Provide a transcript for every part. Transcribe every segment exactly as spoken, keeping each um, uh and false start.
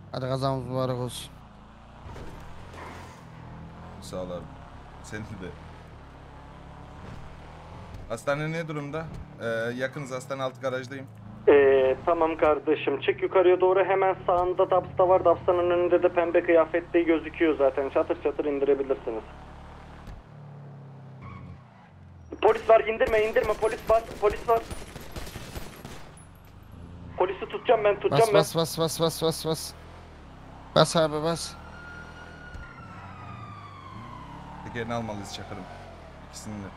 Hadi kazamız mübarek olsun. Sağ ol abi. Senin de. Hastane ne durumda? Ee, yakınız, hastane altı garajdayım. Ee, tamam kardeşim, çık yukarıya doğru, hemen sağında Daps'ta var. Daps'ın önünde de pembe kıyafetli gözüküyor zaten. Çatır çatır indirebilirsiniz. Polis var, indirme indirme, polis var, polis var. Polisi tutacağım ben, tutacağım Bas ben. bas bas bas bas bas bas. Bas abi bas. Tekerini almalıyız Çakır'ım. İkisini de.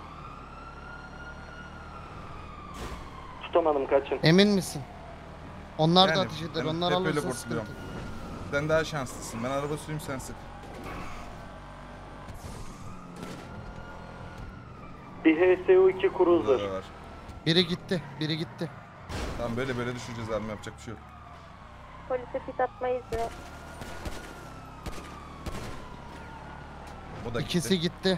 Tutamadım, kaçın. Emin misin? Onlar da Yani, ateş eder. ben Onlar hep öyle alırsa kurtuluyorum. sıkıntı. Sen daha şanslısın. Ben araba süreyim, sen sık. Bir H S U iki Burada Cruiser. da var. Biri gitti. Biri gitti. Tamam, böyle böyle düşeceğiz abi, yapacak bir şey yok. Polise fit atmayız ya. O da İkisi gitti. gitti.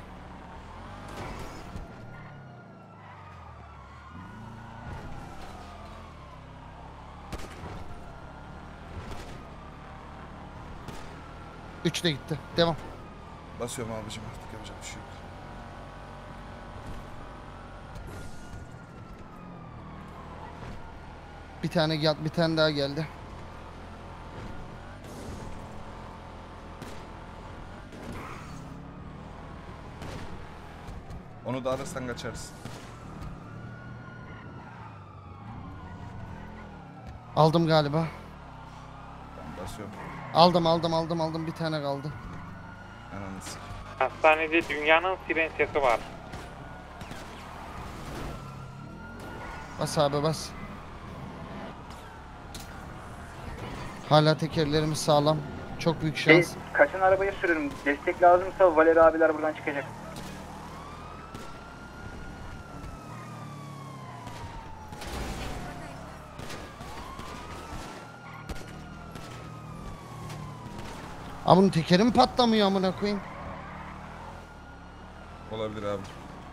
Üç de gitti. Devam. Basıyorum abicim, artık yapacak bir şey yok. Bir tane gel, bir tane daha geldi. Onu da alırsan kaçarız. Aldım galiba. Ben basıyorum. Aldım aldım aldım aldım. Bir tane kaldı. Ananı sikeyim. Hastanede dünyanın siren sesi var. Bas abi bas. Hala tekerlerimiz sağlam. Çok büyük Şey, şans. kaçan arabayı sürelim. Destek lazımsa Valeri abiler buradan çıkacak. Aa bunun tekeri mi patlamıyor amına koyayım? Olabilir abi.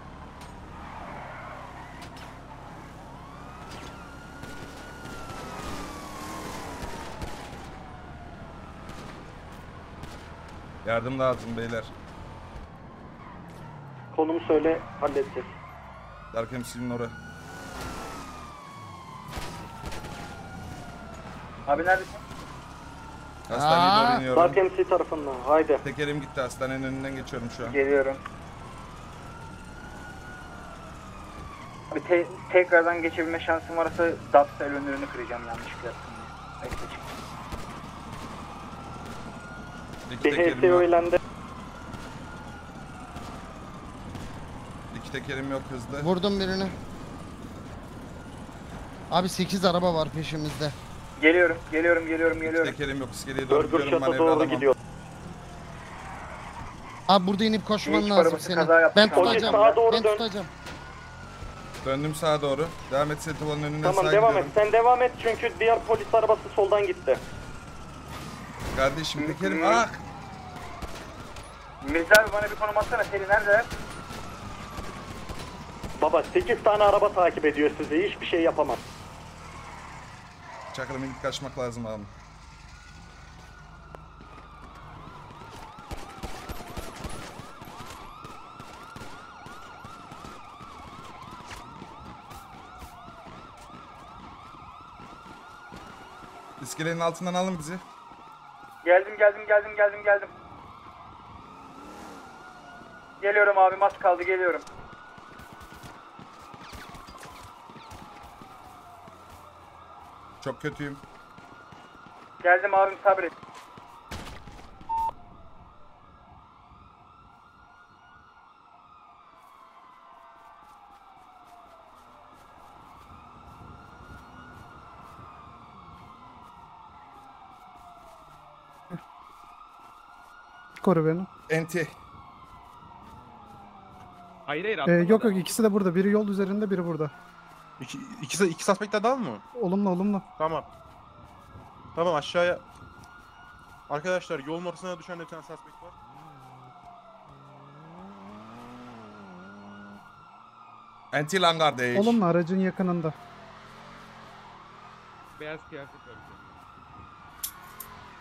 Yardım lazım beyler. Konumu söyle, halledeceğiz. Dark M C'nin oraya. Abi neredesin? Hastaneye Aa! doğru iniyorum. Dark M C tarafından, haydi. Tekerim gitti, hastanenin önünden geçiyorum şu an. Geliyorum. Abi te- tekrardan geçebilme şansım varsa Daps'ta el önlerini kıracağım yanlışlıkla yaptım diye. Bekle çık. İki Bir H tekerim S U yok. ile de İki tekerim yok, hızlı. Vurdum birini. Abi sekiz araba var peşimizde. Geliyorum, geliyorum, geliyorum, İki geliyorum. tekerim yok, iskeleye doğru Burger gidiyorum, Shot'a manevra doğru alamam. gidiyor. Abi burada inip koşman Hiç lazım arabası senin. kaza yapmış Ben ama. tutacağım. Polis sağa doğru Ben dön. tutacağım. Döndüm sağa doğru. Devam et, Setivo'nun önünden Tamam, sağa devam et. gidiyorum. Sen devam et çünkü diğer polis arabası soldan gitti. Kardeşim tekerim, Hı. ah! Mirza abi bana bir konum atsana. Seni neredeler? Baba sekiz tane araba takip ediyor sizi. Hiçbir şey yapamaz. Çakırım, ilk kaçmak lazım abi. İskelenin altından alın bizi. Geldim, geldim, geldim, geldim, geldim. Geliyorum abi, az kaldı, geliyorum. Çok kötüyüm. Geldim abim, sabret. Koru beni. Enti. Hayır hayır Ee, atlamadı. yok yok ikisi de burada. Biri yol üzerinde, biri burada. İki, ikisi, iki suspect daha mı? Olumlu olumlu. Tamam. Tamam aşağıya. Arkadaşlar yolun ortasına düşen de bir tane suspect var. Enti lan kardeş. Olumlu aracın yakınında. Beyaz kıyafet var.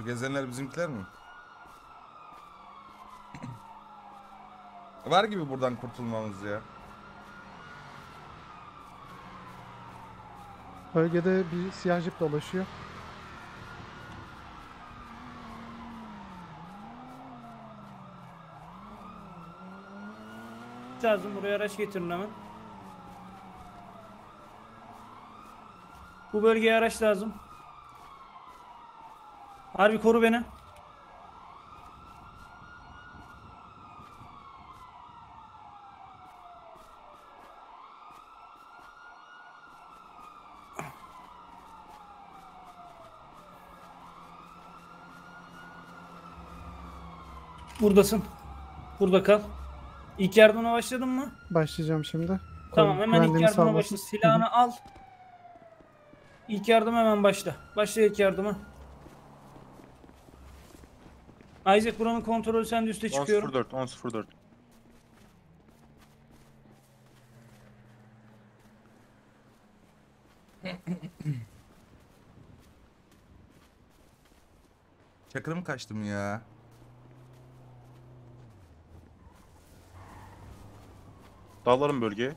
Şu gezenler bizimkiler mi? Var gibi buradan kurtulmamız ya. Bölgede bir siyah jip dolaşıyor. Lazım, buraya araç getirin hemen. Bu bölgeye araç lazım. Harbi koru beni. Buradasın. Burada kal. İlk yardıma başladın mı? Başlayacağım şimdi. Tamam, hemen ilk Güvenliğini yardıma sağlasın. başla. Silahını al. İlk yardıma hemen başla. Başla ilk yardıma. Isaac, buranın kontrolü sende, üste çıkıyorum. on sıfır dört on sıfır dört. Çakırım kaçtım ya. Dağlarım bölgeye.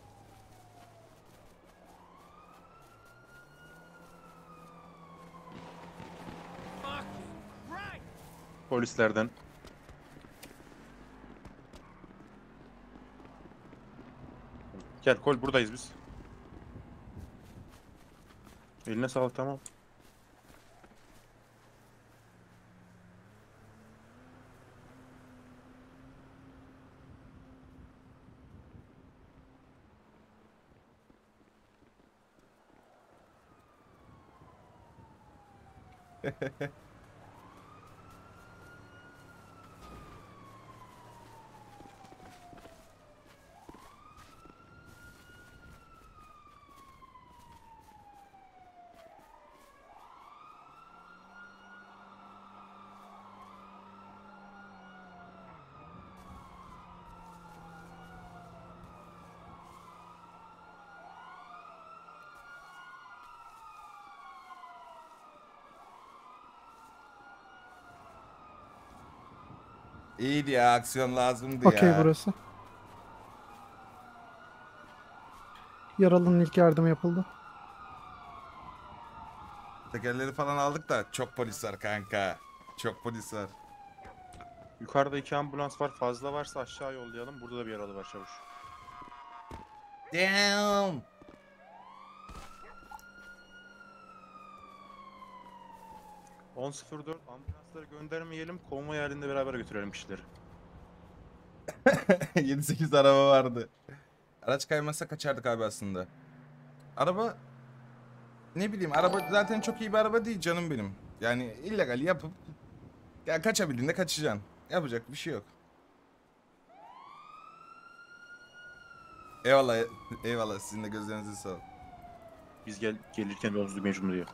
Polislerden. Gel Kol, buradayız biz. Eline sağlık, tamam. İyiydi ya, aksiyon lazımdı ya. Okey burası. Yaralının ilk yardımı yapıldı. Tekerleri falan aldık da çok polis var kanka. Çok polis var. Yukarıda iki ambulans var. Fazla varsa aşağı yollayalım. Burada da bir yaralı var çavuş. Damn. on sıfır dört ambulansları göndermeyelim. Konvoy halinde beraber götürelim kişileri. yedi sekiz araba vardı. Araç kaymazsa kaçardık abi aslında. Araba... Ne bileyim, araba zaten çok iyi bir araba değil canım benim. Yani illegal yapıp... Ya kaçabildiğinde kaçacaksın. Yapacak bir şey yok. Eyvallah, eyvallah, sizin de gözlerinize sağlık. Biz gel gelirken yolumuzu mecbur diyor.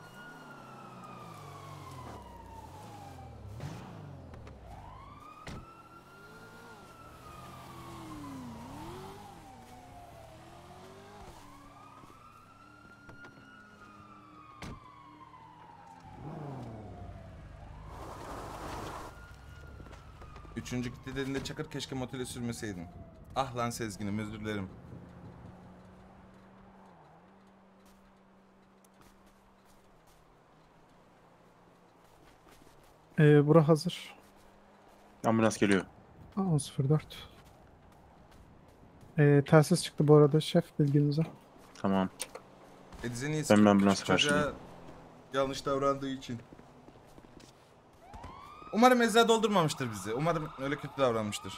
Üçüncü gitti dediğinde Çakır keşke motele sürmeseydin. Ah lan Sezgin'im, özür dilerim. Ee, bura hazır. Ambulans geliyor. on sıfır dört. Ee, telsiz çıktı bu arada şef, bilginize. Tamam. Ediz'in iyisi Ben küçük ambulans çocuğa karşılayayım. yanlış davrandığı için. Umarım ecza doldurmamıştır bizi. Umarım öyle kötü davranmıştır.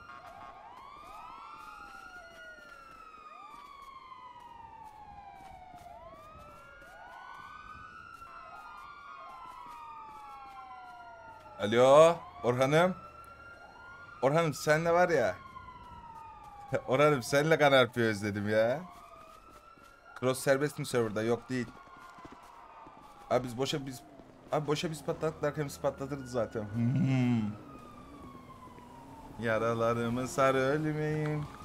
Alo, Orhan'ım. Orhan'ım sen de var ya. Orhan'ım senle Kanarp'ı özledim ya. Cross serbest mi serverda? Yok değil. Abi biz boşa biz Abi boşa biz patlattık derken biz patlatırdı zaten. Yaralarımı sar ölmeyin.